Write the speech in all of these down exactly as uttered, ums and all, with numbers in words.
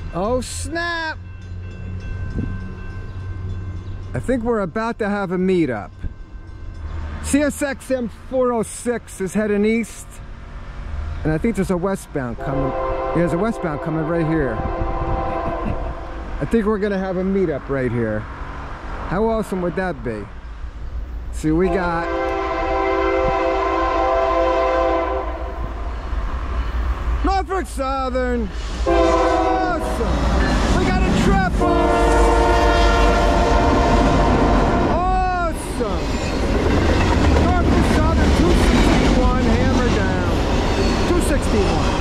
Oh snap! I think we're about to have a meetup. C S X M four oh six is heading east, and I think there's a westbound coming. There's a westbound coming right here. I think we're gonna have a meetup right here. How awesome would that be? See, we got Norfolk Southern. Awesome! We got a triple! two sixty-one, hammer down. two sixty-one.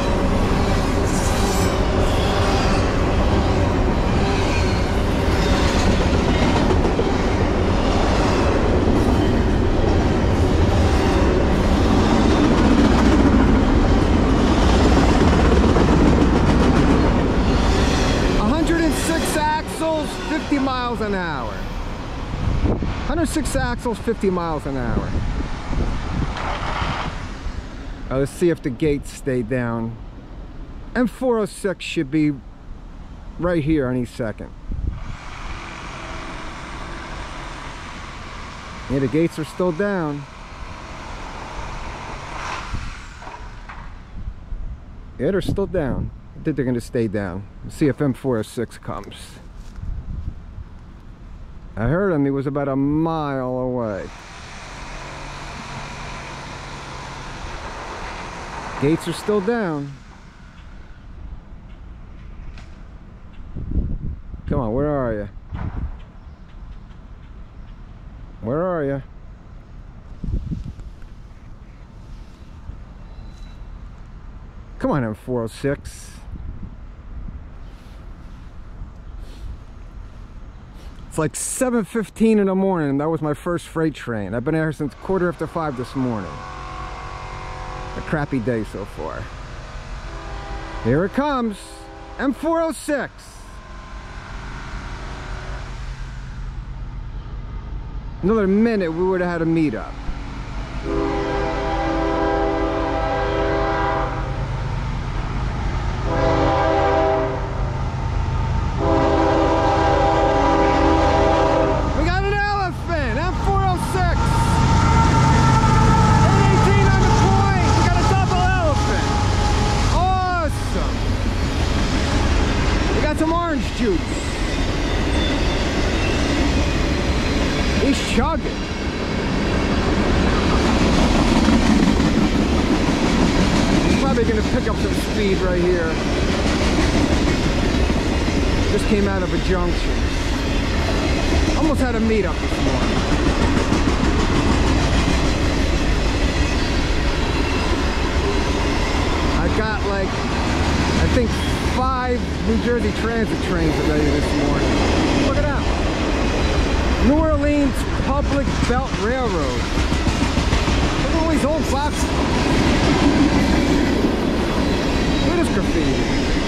one hundred six axles, fifty miles an hour. one hundred six axles, fifty miles an hour. Uh, let's see if the gates stay down. M four oh six should be right here any second. Yeah, the gates are still down. Yeah, they're still down. I think they're going to stay down. Let's see if M four oh six comes. I heard him. He was about a mile away. Gates are still down. Come on, where are you? Where are you? Come on, M four oh six. It's like seven fifteen in the morning, and that was my first freight train. I've been here since quarter after five this morning. A crappy day so far. Here it comes. M four oh six. Another minute we would have had a meetup. We got an elephant. M four oh six. Some orange juice. He's chugging. He's probably going to pick up some speed right here. Just came out of a junction. Almost had a meetup this morning. I got like, I think five New Jersey Transit trains are ready this morning. Look at that. New Orleans Public Belt Railroad. Look at all these old boxes. Look at this graffiti.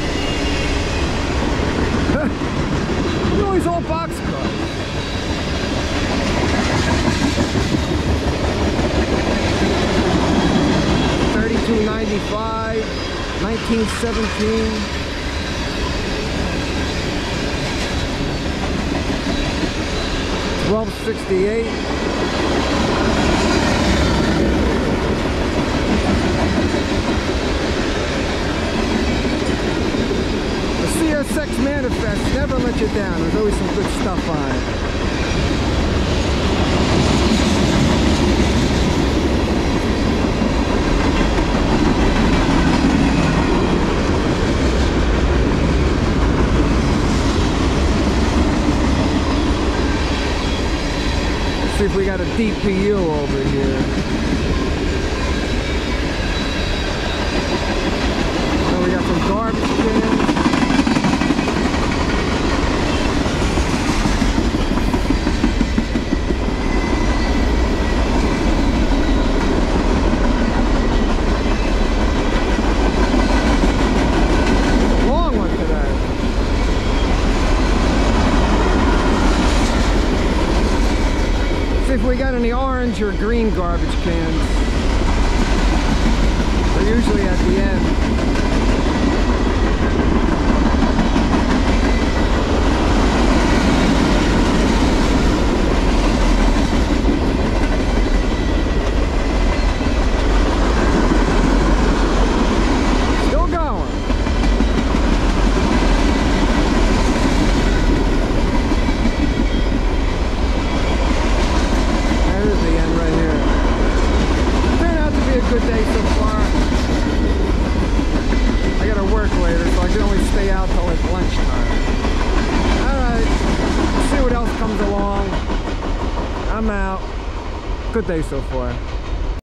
Look at all these old boxcars. thirty-two ninety-five, nineteen seventeen. twelve sixty-eight. The C S X Manifest never let you down. There's always some good stuff on it. See if we got a D P U over here. So we got some garbage cans. Long one today. See if we got any orange or green garbage cans. They're usually at the end. Good day so far.